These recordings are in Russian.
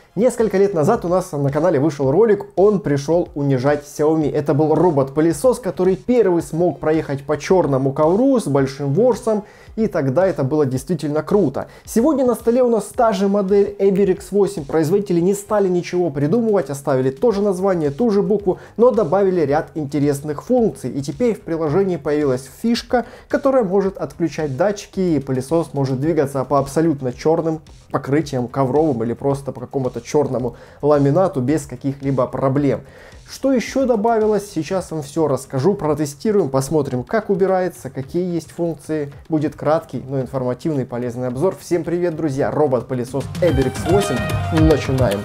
Несколько лет назад у нас на канале вышел ролик, он пришел унижать Xiaomi. Это был робот-пылесос, который первый смог проехать по черному ковру с большим ворсом, и тогда это было действительно круто. Сегодня на столе у нас та же модель Eber X8. Производители не стали ничего придумывать, оставили то же название, ту же букву, но добавили ряд интересных функций. И теперь в приложении появилась фишка, которая может отключать датчики, и пылесос может двигаться по абсолютно черным покрытиям ковровым или просто по какому-то черному ламинату без каких-либо проблем. Что еще добавилось, сейчас вам все расскажу, протестируем, посмотрим, как убирается, какие есть функции. Будет краткий, но информативный, полезный обзор. Всем привет, друзья! Робот-пылесос Eber X8. Начинаем!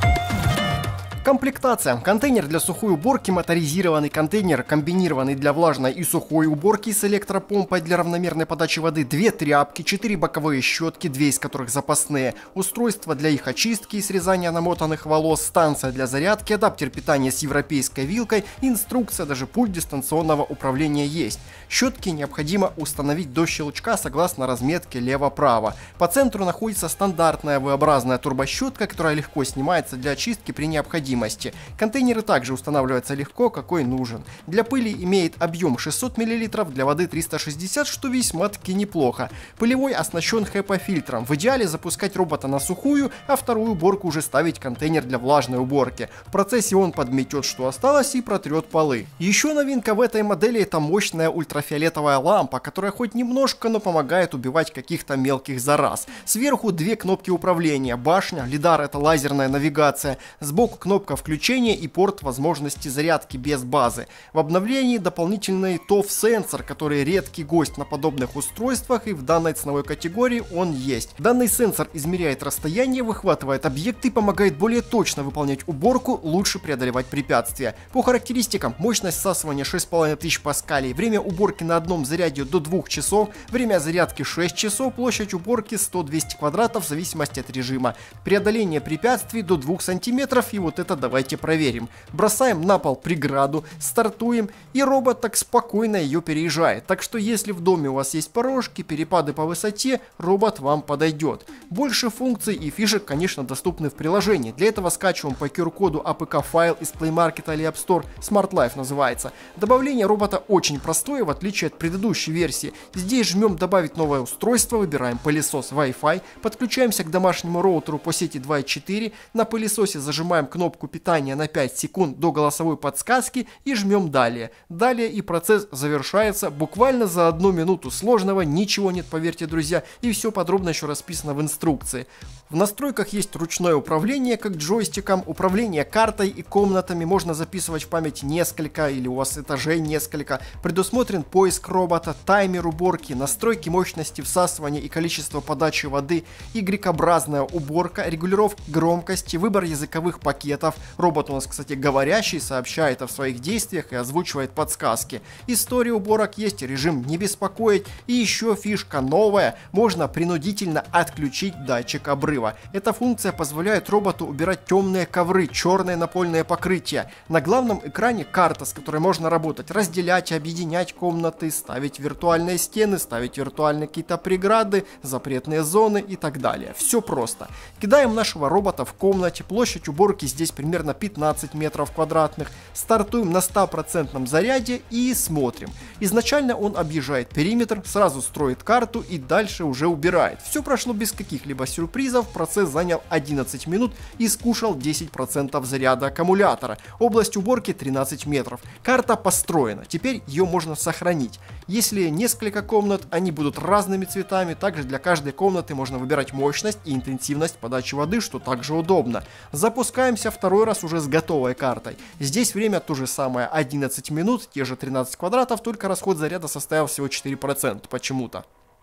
Комплектация. Контейнер для сухой уборки, моторизированный контейнер, комбинированный для влажной и сухой уборки с электропомпой для равномерной подачи воды, 2 тряпки, 4 боковые щетки, 2 из которых запасные, устройство для их очистки и срезания намотанных волос, станция для зарядки, адаптер питания с европейской вилкой, инструкция, даже пульт дистанционного управления есть. Щетки необходимо установить до щелчка согласно разметке лево-право. По центру находится стандартная V-образная турбощетка, которая легко снимается для очистки при необходимости. Контейнеры также устанавливаются легко, какой нужен. Для пыли имеет объем 600 мл, для воды 360, что весьма-таки неплохо. Пылевой оснащен HEPA-фильтром. В идеале запускать робота на сухую, а вторую уборку уже ставить контейнер для влажной уборки. В процессе он подметет, что осталось, и протрет полы. Еще новинка в этой модели — это мощная ультрафиолетовая лампа, которая хоть немножко, но помогает убивать каких-то мелких зараз. Сверху 2 кнопки управления, башня, лидар — это лазерная навигация, сбоку кнопка включения и порт возможности зарядки без базы. В обновлении дополнительный TOF-сенсор, который редкий гость на подобных устройствах, и в данной ценовой категории он есть. Данный сенсор измеряет расстояние, выхватывает объекты и помогает более точно выполнять уборку, лучше преодолевать препятствия. По характеристикам: мощность всасывания 6500 паскалей, время уборки на одном заряде до 2 часов, время зарядки 6 часов, площадь уборки 100-200 квадратов в зависимости от режима, преодоление препятствий до 2 сантиметров, и вот это давайте проверим. Бросаем на пол преграду, стартуем, и робот так спокойно ее переезжает. Так что если в доме у вас есть порожки, перепады по высоте, робот вам подойдет. Больше функций и фишек, конечно, доступны в приложении. Для этого скачиваем по QR-коду APK-файл из Play Market или App Store, Smart Life называется. Добавление робота очень простое, в отличие от предыдущей версии. Здесь жмем «Добавить новое устройство», выбираем пылесос Wi-Fi, подключаемся к домашнему роутеру по сети 2.4, на пылесосе зажимаем кнопку питания на 5 секунд до голосовой подсказки и жмем «Далее». Далее и процесс завершается буквально за 1 минуту. Сложного ничего нет, поверьте, друзья, и все подробно еще расписано в инструкции. В настройках есть ручное управление, как джойстиком, управление картой и комнатами, можно записывать в память несколько или у вас этажей несколько. Предусмотрен поиск робота, таймер уборки, настройки мощности всасывания и количества подачи воды, Y-образная уборка, регулировка громкости, выбор языковых пакетов. Робот у нас, кстати, говорящий, сообщает о своих действиях и озвучивает подсказки. История уборок есть, режим «Не беспокоить», и еще фишка новая, можно принудительно отключить датчик обрыва. Эта функция позволяет роботу убирать темные ковры, черное напольное покрытие. На главном экране карта, с которой можно работать, разделять, объединять комнаты, ставить виртуальные стены, ставить виртуальные какие-то преграды, запретные зоны и так далее. Все просто. Кидаем нашего робота в комнате, площадь уборки здесь примерно 15 метров квадратных. Стартуем на 100% заряде и смотрим. Изначально он объезжает периметр, сразу строит карту и дальше уже убирает. Все прошло без каких-либо сюрпризов, процесс занял 11 минут и скушал 10% заряда аккумулятора. Область уборки 13 метров. Карта построена, теперь ее можно сохранить. Если несколько комнат, они будут разными цветами, также для каждой комнаты можно выбирать мощность и интенсивность подачи воды, что также удобно. Запускаемся второй раз уже с готовой картой. Здесь время то же самое, 11 минут, те же 13 квадратов, только расход заряда составил всего 4% почему-то.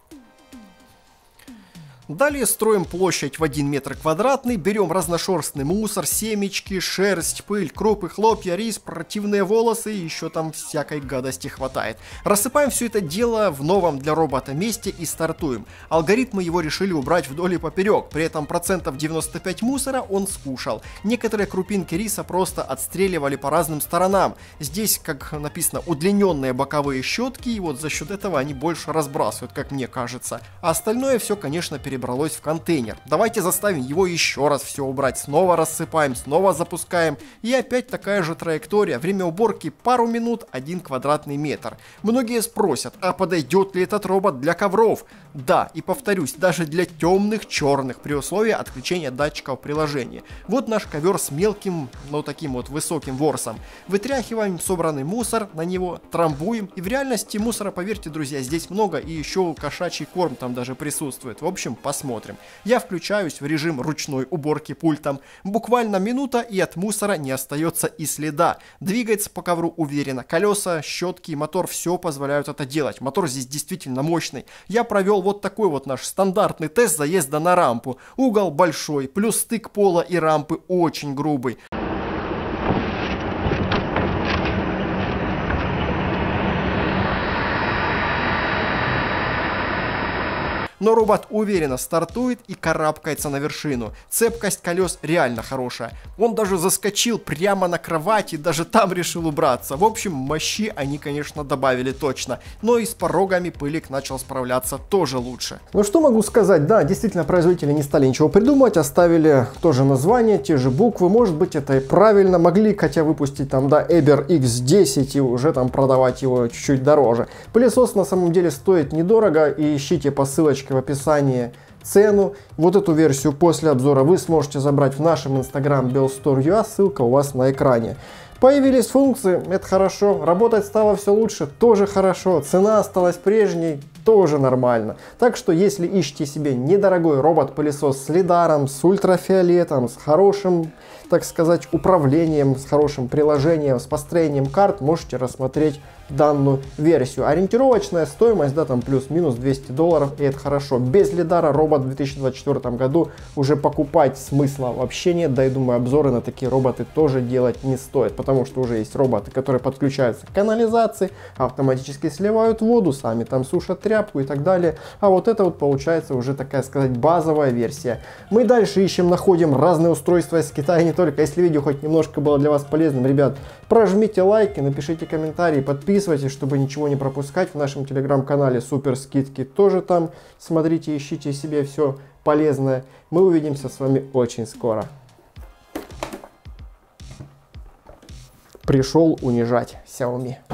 Далее строим площадь в 1 метр квадратный, берем разношерстный мусор, семечки, шерсть, пыль, крупы, хлопья, рис, противные волосы и еще там всякой гадости хватает. Рассыпаем все это дело в новом для робота месте и стартуем. Алгоритмы его решили убрать вдоль и поперек, при этом 95% мусора он скушал. Некоторые крупинки риса просто отстреливали по разным сторонам. Здесь, как написано, удлиненные боковые щетки, и вот за счет этого они больше разбрасывают, как мне кажется. А остальное все, конечно, перебрасывают перебралось в контейнер. Давайте заставим его еще раз все убрать. Снова рассыпаем, снова запускаем. И опять такая же траектория. Время уборки пару минут, 1 квадратный метр. Многие спросят, а подойдет ли этот робот для ковров? Да, и повторюсь, даже для темных, черных, при условии отключения датчиков приложения. Вот наш ковер с мелким, но таким вот высоким ворсом. Вытряхиваем собранный мусор на него, трамбуем. И в реальности мусора, поверьте, друзья, здесь много. И еще кошачий корм там даже присутствует. В общем, посмотрим. Я включаюсь в режим ручной уборки пультом. Буквально минута, и от мусора не остается и следа. Двигается по ковру уверенно. Колеса, щетки, мотор все позволяют это делать. Мотор здесь действительно мощный. Я провел вот такой вот наш стандартный тест заезда на рампу. Угол большой, плюс стык пола и рампы очень грубый. Но робот уверенно стартует и карабкается на вершину. Цепкость колес реально хорошая. Он даже заскочил прямо на кровати, даже там решил убраться. В общем, мощи они, конечно, добавили точно. Но и с порогами пылик начал справляться тоже лучше. Ну что могу сказать, да, действительно, производители не стали ничего придумать, оставили тоже название, те же буквы. Может быть, это и правильно. Могли, хотя выпустить там, да, Eber X10 и уже там продавать его чуть-чуть дороже. Пылесос на самом деле стоит недорого, и ищите по ссылочке в описании цену. Вот эту версию после обзора вы сможете забрать в нашем инстаграм Belstore.ua, ссылка у вас на экране. Появились функции, это хорошо. Работать стало все лучше, тоже хорошо. Цена осталась прежней, тоже нормально. Так что, если ищете себе недорогой робот-пылесос с лидаром, с ультрафиолетом, с хорошим, так сказать, управлением, с хорошим приложением, с построением карт, можете рассмотреть данную версию. Ориентировочная стоимость, да, там плюс-минус $200, и это хорошо. Без лидара робот в 2024 году уже покупать смысла вообще нет, да и думаю, обзоры на такие роботы тоже делать не стоит, потому что уже есть роботы, которые подключаются к канализации, автоматически сливают воду, сами там сушат тряпку и так далее. А вот это вот получается уже такая, сказать, базовая версия. Мы дальше ищем, находим разные устройства из Китая, не только. Если видео хоть немножко было для вас полезным, ребят, прожмите лайки, напишите комментарии, подписывайтесь, чтобы ничего не пропускать. В нашем телеграм-канале супер скидки тоже там. Смотрите, ищите себе все полезное. Мы увидимся с вами очень скоро. Пришел унижать Xiaomi.